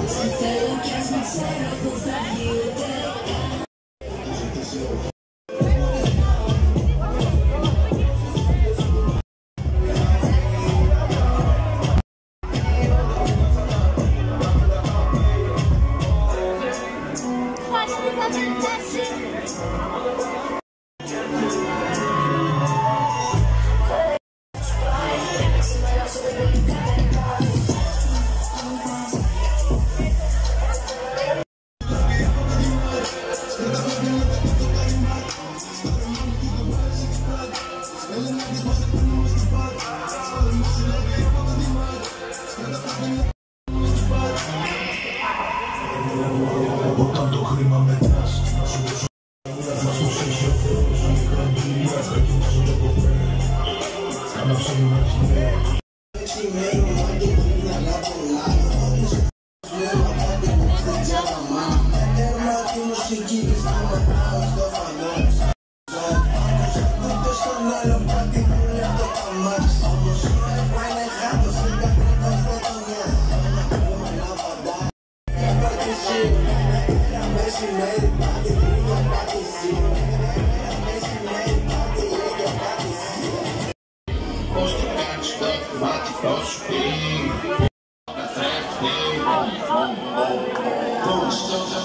Όταν το χρήμα μετράς, να σου δώσω μας το σύγχει ο Θεός. Μικρά μπιλιά, θα κοιμάσω το κοπέ. Κάναψε μου να χειμέ. Πώς το κάνεις στο μάτιο σου πει, να θρέφει. Πώς το